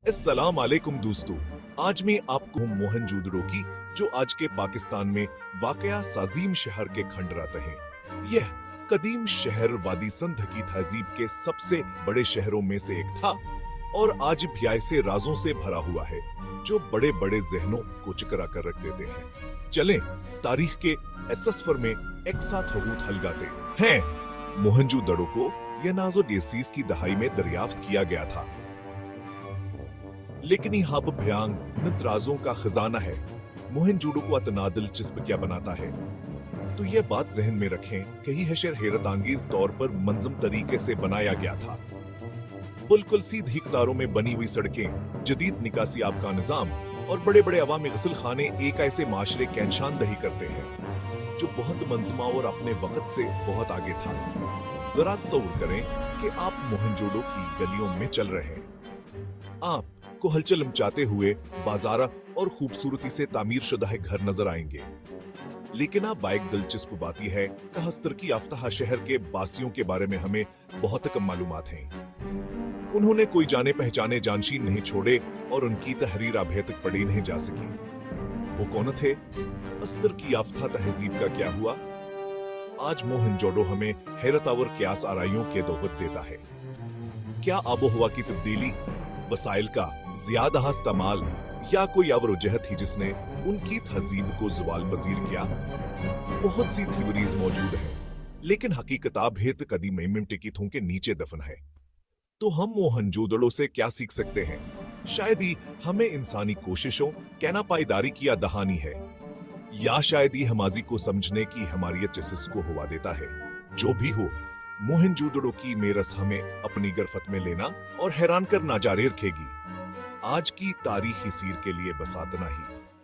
अस्सलाम वालेकुम दोस्तों, आज मैं आपको मोहनजोदड़ो की जो आज के पाकिस्तान में वाकया साजीम शहर के खंड रहते हैं। यह कदीम शहर वादी सिंध की तहजीब के सबसे बड़े शहरों में से एक था और आज भी ऐसे राजों से भरा हुआ है जो बड़े बड़े जहनों को चकरा कर रख देते हैं। चलें तारीख के इस सफर में एक साथ हबूत हलगाते हैं। मोहनजोदड़ो को यह 1930 की दहाई में दरियाफ्त किया गया था, लेकिन यहाँ भयांग नितराजों का खजाना है। मोहनजोदड़ो को इतना दिलचस्प क्या बनाता है, तो यह बात जहन में रखें कि यह शहर हैरत अंगेज तौर पर मंजम तरीके से बनाया गया था। बिल्कुल सीधी कतारों में बनी हुई सड़कें, जदीद निकासी आब का निजाम और बड़े बड़े अवामी गसल खाने एक ऐसे माशरे की निशानदही करते हैं जो बहुत मंजमा और अपने वक्त से बहुत आगे था। जरा तसव्वुर करें कि आप मोहनजोदड़ो की गलियों में चल रहे हैं। आप को हलचल मचाते हुए बाजार और खूबसूरती से तामीर शुदा घर नजर आएंगे, लेकिन अब एक दिलचस्प बात यह है कि हस्तरकी याफ्ता शहर के बासियों के बारे में हमें बहुत कम मालूमात हैं। उन्होंने कोई जाने पहचाने जानशीन नहीं छोड़े और उनकी तहरीर अभी तक पढ़ी नहीं जा सकी। वो कौन थे? अस्तर की याफ्ता तहजीब का क्या हुआ? आज मोहनजोदड़ो हमें हैरत आवर क्यास आराइयों के दोहत देता है। क्या आबोहवा की तब्दीली, वसाइल का ज्यादा इस्तेमाल या कोई और वजह थी जिसने उनकी तहजीब को ज़वाल पजीर किया? बहुत सी थ्योरीज मौजूद हैं, लेकिन हकीकत भेद कदीम मिमटिकी थों के नीचे दफन है। तो हम मोहनजोदड़ो से क्या सीख सकते हैं? शायद ही हमें इंसानी कोशिशों कहना पायदारी की दहानी है, या शायद ही हमाजी को समझने की हमारी जसिस को हुआ देता है। जो भी हो, मोहनजोदड़ो की मेरस हमें अपनी गिरफ्त में लेना और हैरान करना जारी रखेगी। आज की तारीखी सीर के लिए बस इतना ही।